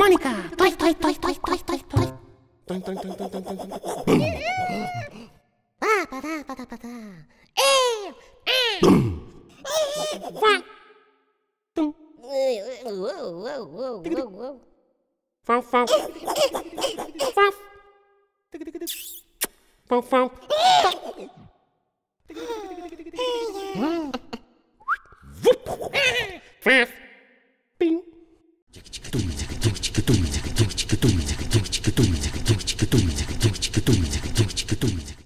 Mônica! Toi, toi, toi, toi, toi, toi, toi. Tum, tum, tum, tum, tum, tum, tum. Ah, patá, patá, patá. Fá. Tum. Fá, fá. Fá. Fá, fá. Fá.